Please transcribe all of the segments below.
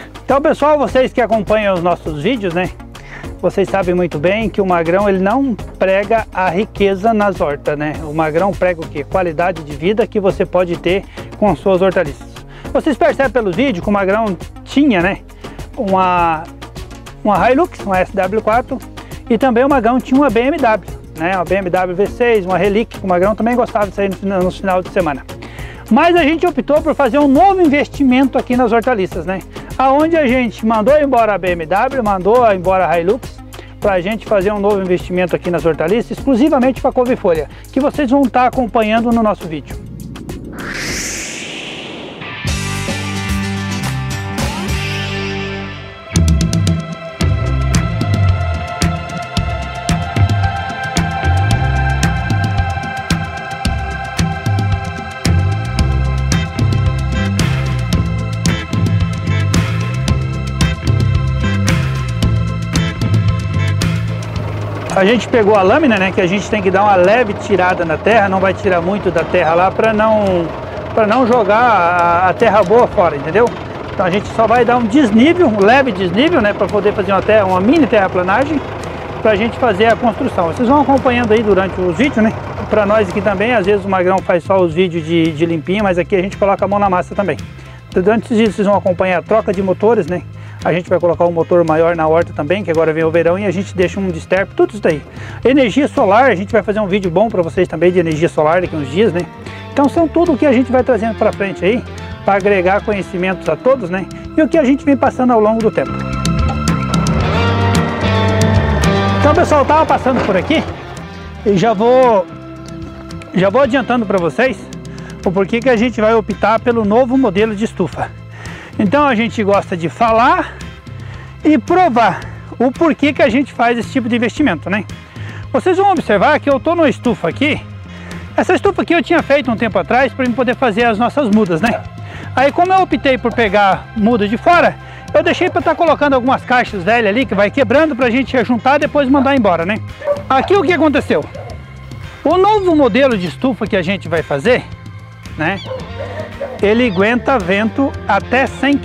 Então, pessoal, vocês que acompanham os nossos vídeos, né? Vocês sabem muito bem que o Magrão, ele não prega a riqueza nas hortas, né? O Magrão prega o quê? Qualidade de vida que você pode ter com as suas hortaliças. Vocês percebem pelo vídeo que o Magrão tinha, né? Uma Hilux, uma SW4, e também o Magrão tinha uma BMW, né? Uma BMW V6, uma Relic, que o Magrão também gostava de sair no final de semana. Mas a gente optou por fazer um novo investimento aqui nas hortaliças, né? Aonde a gente mandou embora a BMW, mandou embora a Hilux, para a gente fazer um novo investimento aqui nas hortaliças, exclusivamente para couve-folha, que vocês vão estar acompanhando no nosso vídeo. A gente pegou a lâmina, né, que a gente tem que dar uma leve tirada na terra, não vai tirar muito da terra lá para não jogar a terra boa fora, entendeu? Então a gente só vai dar um desnível, um leve desnível, né, para poder fazer uma mini terraplanagem para a gente fazer a construção. Vocês vão acompanhando aí durante os vídeos, né? Para nós aqui também, às vezes o Magrão faz só os vídeos de limpinho, mas aqui a gente coloca a mão na massa também. Durante esses vídeos vocês vão acompanhar a troca de motores, né? A gente vai colocar um motor maior na horta também, que agora vem o verão, e a gente deixa um desterpe, tudo isso daí. Energia solar, a gente vai fazer um vídeo bom para vocês também de energia solar daqui uns dias, né? Então são tudo o que a gente vai trazendo para frente aí, para agregar conhecimentos a todos, né? E o que a gente vem passando ao longo do tempo. Então, pessoal, eu tava passando por aqui e já vou adiantando para vocês o porquê que a gente vai optar pelo novo modelo de estufa. Então a gente gosta de falar e provar o porquê que a gente faz esse tipo de investimento, né? Vocês vão observar que eu estou numa estufa aqui. Essa estufa aqui eu tinha feito um tempo atrás para poder fazer as nossas mudas, né? Aí, como eu optei por pegar muda de fora, eu deixei para estar colocando algumas caixas velhas ali que vai quebrando para a gente juntar e depois mandar embora, né? Aqui o que aconteceu? O novo modelo de estufa que a gente vai fazer, né? Ele aguenta vento até 100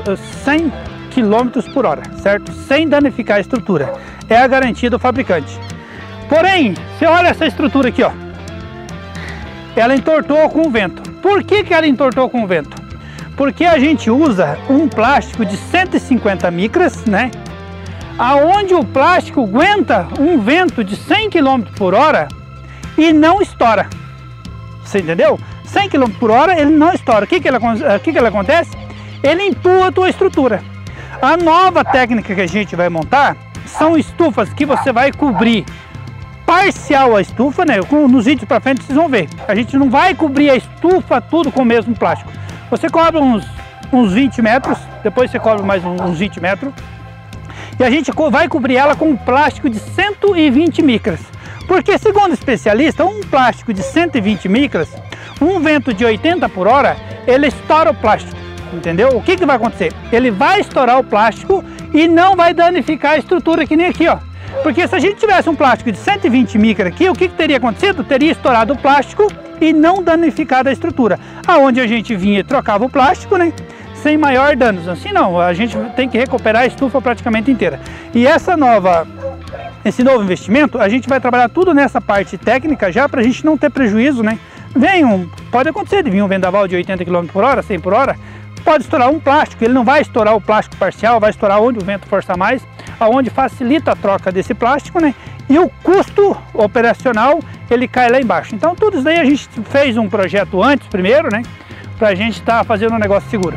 km por hora, certo? Sem danificar a estrutura. É a garantia do fabricante. Porém, você olha essa estrutura aqui, ó. Ela entortou com o vento. Por que ela entortou com o vento? Porque a gente usa um plástico de 150 micras, né? Aonde o plástico aguenta um vento de 100 km por hora e não estoura. Você entendeu? 100 km por hora ele não estoura. O que ele acontece? Ele empurra a tua estrutura. A nova técnica que a gente vai montar são estufas que você vai cobrir parcial a estufa, né? Nos vídeos para frente vocês vão ver. A gente não vai cobrir a estufa tudo com o mesmo plástico. Você cobre uns 20 metros, depois você cobre mais uns 20 metros. E a gente vai cobrir ela com um plástico de 120 micras. Porque, segundo o especialista, um plástico de 120 micras, um vento de 80 por hora, ele estoura o plástico, entendeu? O que vai acontecer? Ele vai estourar o plástico e não vai danificar a estrutura, que nem aqui, ó. Porque se a gente tivesse um plástico de 120 micras aqui, o que teria acontecido? Teria estourado o plástico e não danificado a estrutura. Aonde a gente vinha e trocava o plástico, né? Sem maior danos. Assim não, a gente tem que recuperar a estufa praticamente inteira. E esse novo investimento, a gente vai trabalhar tudo nessa parte técnica já para a gente não ter prejuízo, né? Pode acontecer de vir um vendaval de 80 km por hora, 100 por hora, pode estourar um plástico, ele não vai estourar o plástico parcial, vai estourar onde o vento força mais, aonde facilita a troca desse plástico, né? E o custo operacional, ele cai lá embaixo. Então tudo isso daí a gente fez um projeto antes, primeiro, né? Para a gente estar fazendo um negócio seguro.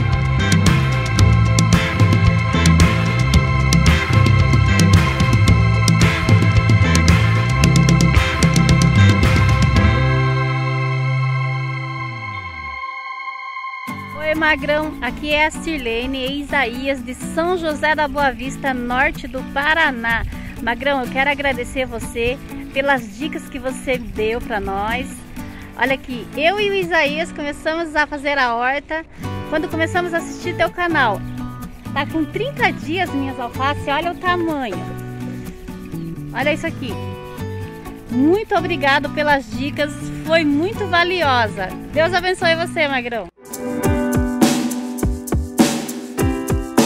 Oi, Magrão, aqui é a Sirlene e Isaías de São José da Boa Vista, norte do Paraná. Magrão, eu quero agradecer você pelas dicas que você deu para nós. Olha aqui, eu e o Isaías começamos a fazer a horta quando começamos a assistir teu canal. Tá com 30 dias minhas alfaces, olha o tamanho. Olha isso aqui. Muito obrigado pelas dicas, foi muito valiosa. Deus abençoe você, Magrão.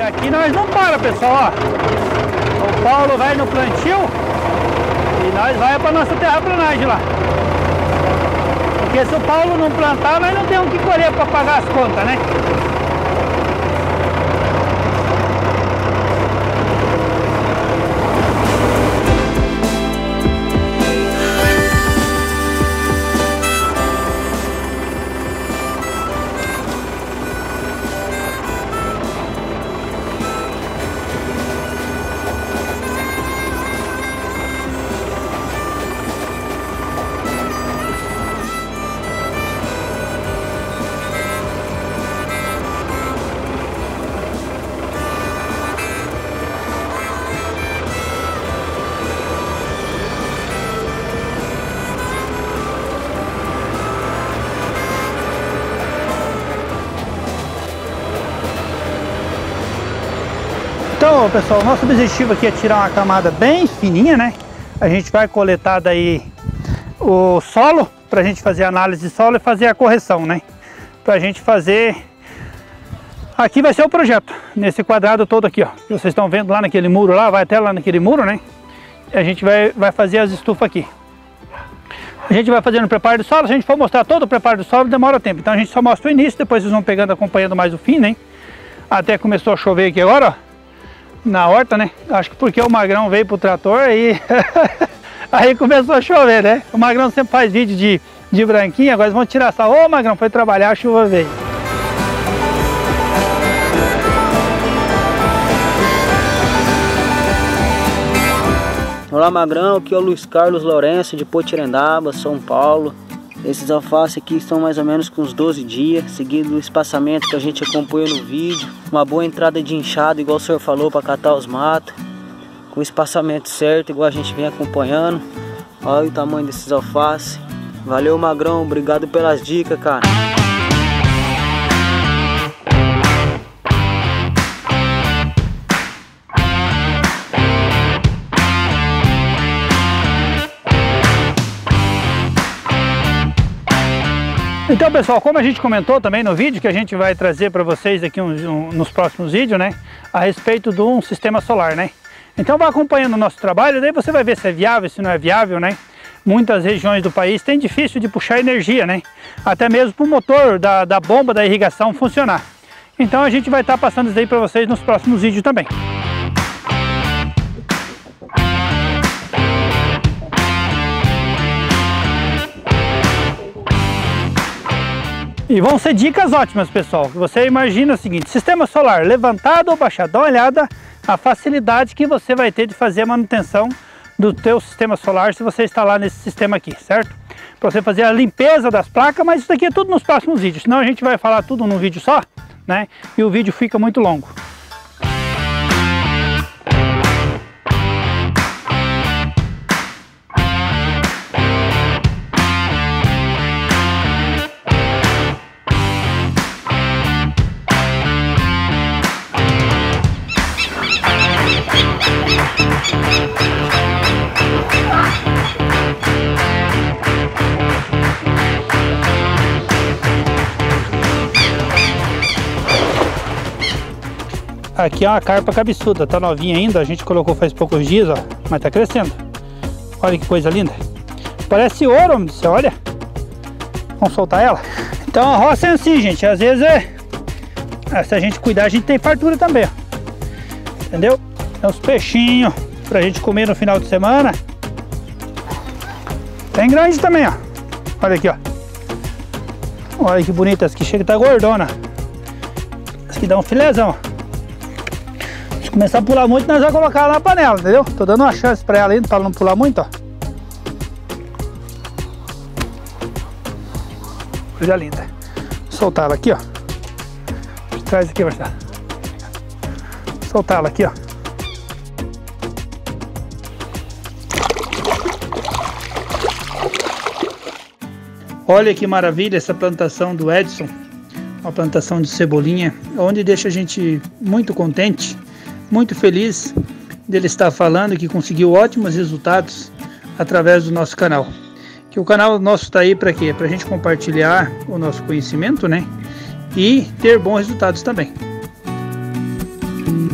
aqui nós não para, pessoal, ó. O Paulo vai no plantio e nós vai para nossa terraplanagem lá. Porque se o Paulo não plantar, nós não temos que colher para pagar as contas, né? Então, pessoal, o nosso objetivo aqui é tirar uma camada bem fininha, né? A gente vai coletar daí o solo, pra gente fazer a análise de solo e fazer a correção, né? Pra gente fazer... Aqui vai ser o projeto, nesse quadrado todo aqui, ó. Que vocês estão vendo lá naquele muro lá, vai até lá naquele muro, né? E a gente vai fazer as estufas aqui. A gente vai fazendo o preparo do solo, se a gente for mostrar todo o preparo do solo, demora tempo. Então a gente só mostra o início, depois vocês vão pegando, acompanhando mais o fim, né? Até começou a chover aqui agora, ó. Na horta, né? Acho que porque o Magrão veio pro trator aí aí começou a chover, né? O Magrão sempre faz vídeo de branquinho, agora vamos tirar essa. Ô, Magrão, foi trabalhar, a chuva veio. Olá, Magrão, aqui é o Luiz Carlos Lourenço de Potirendaba, São Paulo. Esses alfaces aqui estão mais ou menos com uns 12 dias, seguindo o espaçamento que a gente acompanhou no vídeo. Uma boa entrada de enxada, igual o senhor falou, para catar os matos. Com o espaçamento certo, igual a gente vem acompanhando. Olha o tamanho desses alfaces. Valeu, Magrão, obrigado pelas dicas, cara. Então, pessoal, como a gente comentou também no vídeo, que a gente vai trazer para vocês aqui nos próximos vídeos, né, a respeito de um sistema solar, né. Então vai acompanhando o nosso trabalho, daí você vai ver se é viável, se não é viável, né. Muitas regiões do país tem difícil de puxar energia, né, até mesmo para o motor da bomba da irrigação funcionar. Então a gente vai estar passando isso aí para vocês nos próximos vídeos também. E vão ser dicas ótimas, pessoal. Você imagina o seguinte: sistema solar levantado ou baixado. Dá uma olhada a facilidade que você vai ter de fazer a manutenção do teu sistema solar se você instalar nesse sistema aqui, certo? Para você fazer a limpeza das placas, mas isso daqui é tudo nos próximos vídeos. Senão a gente vai falar tudo num vídeo só, né? E o vídeo fica muito longo. Aqui é uma carpa cabeçuda, tá novinha ainda, a gente colocou faz poucos dias, ó, mas tá crescendo. Olha que coisa linda. Parece ouro, você olha. Vamos soltar ela? Então a roça é assim, gente, às vezes se a gente cuidar, a gente tem fartura também, ó. Entendeu? Tem uns peixinhos pra gente comer no final de semana. Tem grande também, ó. Olha aqui, ó. Olha que bonita, essa aqui chega, tá gordona. Essa aqui dá um filézão, ó. Se começar a pular muito, nós vamos colocar ela na panela, entendeu? Tô dando uma chance pra ela ainda, pra ela não pular muito, ó. Coisa linda. Vou soltar ela aqui, ó. Traz aqui, Marcelo. Soltar ela aqui, ó. Olha que maravilha essa plantação do Edson. Uma plantação de cebolinha, onde deixa a gente muito contente, muito feliz dele estar falando que conseguiu ótimos resultados através do nosso canal. Que o canal nosso está aí para quê? Para a gente compartilhar o nosso conhecimento, né? E ter bons resultados também.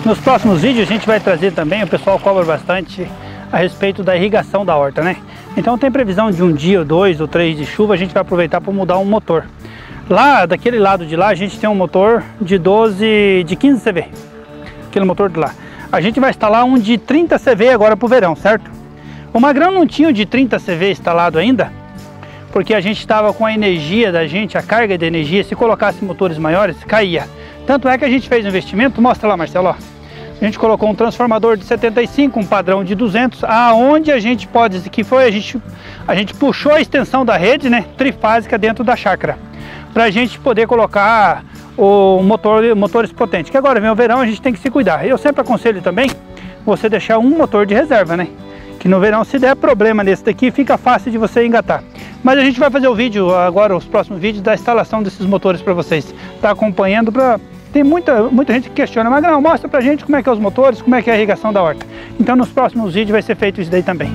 Nos próximos vídeos a gente vai trazer também, o pessoal cobra bastante a respeito da irrigação da horta, né? Então tem previsão de um dia, 2 ou 3 de chuva, a gente vai aproveitar para mudar um motor. Lá, daquele lado de lá, a gente tem um motor de 15 CV, aquele motor de lá. A gente vai instalar um de 30 CV agora para o verão, certo? O Magrão não tinha o de 30 CV instalado ainda, porque a gente estava com a energia da gente, a carga de energia, se colocasse motores maiores, caía. Tanto é que a gente fez um investimento, mostra lá, Marcelo, ó. A gente colocou um transformador de 75, um padrão de 200, aonde a gente pode, que foi, a gente puxou a extensão da rede, né, trifásica dentro da chácara, para a gente poder colocar motores potentes, que agora vem o verão, a gente tem que se cuidar. Eu sempre aconselho também você deixar um motor de reserva, né, que no verão, se der problema nesse daqui, fica fácil de você engatar. Mas a gente vai fazer o vídeo agora, os próximos vídeos da instalação desses motores para vocês, tá acompanhando. Tem muita gente que questiona, mas não, mostra pra gente como é que é os motores, como é que é a irrigação da horta. Então nos próximos vídeos vai ser feito isso daí também.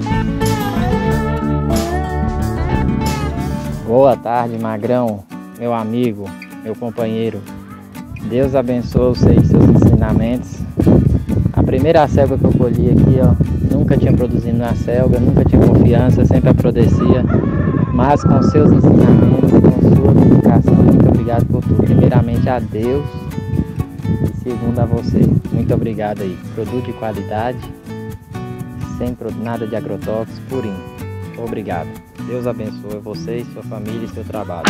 Boa tarde, Magrão, meu amigo, meu companheiro. Deus abençoe você e seus ensinamentos. A primeira selga que eu colhi aqui, ó, nunca tinha produzido na selga, nunca tinha confiança, sempre aprodecia. Mas com seus ensinamentos, com sua dedicação, muito obrigado por tudo. Primeiramente a Deus e segundo a você. Muito obrigado aí. Produto de qualidade, sem nada de agrotóxicos, purinho. Obrigado. Deus abençoe você, sua família e seu trabalho.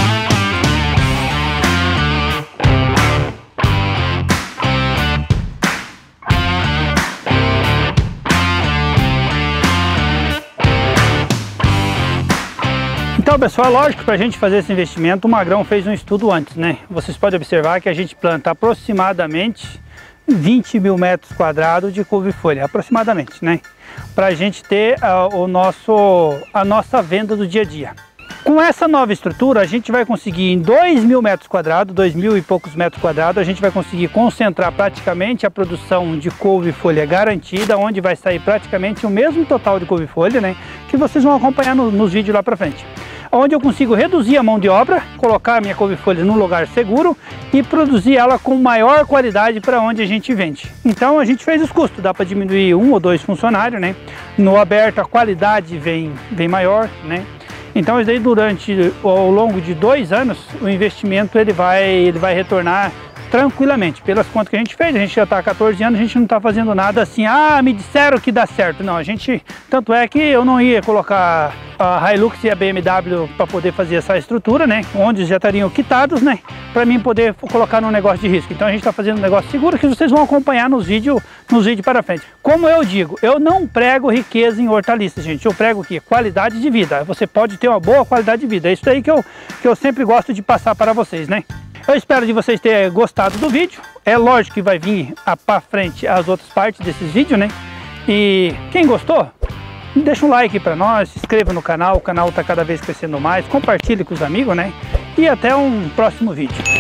Então, pessoal, lógico, para a gente fazer esse investimento, o Magrão fez um estudo antes, né? Vocês podem observar que a gente planta aproximadamente 20 mil metros quadrados de couve-folha, aproximadamente, né? Para a gente ter a nossa venda do dia a dia. Com essa nova estrutura, a gente vai conseguir em 2 mil metros quadrados, 2 mil e poucos metros quadrados, a gente vai conseguir concentrar praticamente a produção de couve-folha garantida, onde vai sair praticamente o mesmo total de couve-folha, né? Que vocês vão acompanhar nos vídeos lá para frente. Onde eu consigo reduzir a mão de obra, colocar a minha couve-folha num lugar seguro e produzir ela com maior qualidade para onde a gente vende. Então a gente fez os custos, dá para diminuir 1 ou 2 funcionários, né? No aberto a qualidade vem maior, né? Então isso aí ao longo de 2 anos, o investimento ele vai retornar tranquilamente, pelas contas que a gente já está há 14 anos, a gente não está fazendo nada assim, me disseram que dá certo. Não, tanto é que eu não ia colocar a Hilux e a BMW para poder fazer essa estrutura, né, onde já estariam quitados, né, para mim poder colocar num negócio de risco. Então a gente está fazendo um negócio seguro que vocês vão acompanhar nos vídeos para frente. Como eu digo, eu não prego riqueza em hortaliças, gente, eu prego aqui qualidade de vida. Você pode ter uma boa qualidade de vida, é isso aí que eu sempre gosto de passar para vocês, né. Eu espero de vocês terem gostado do vídeo. É lógico que vai vir para frente as outras partes desses vídeos, né? E quem gostou, deixa um like para nós, se inscreva no canal, o canal está cada vez crescendo mais, compartilhe com os amigos, né? E até um próximo vídeo.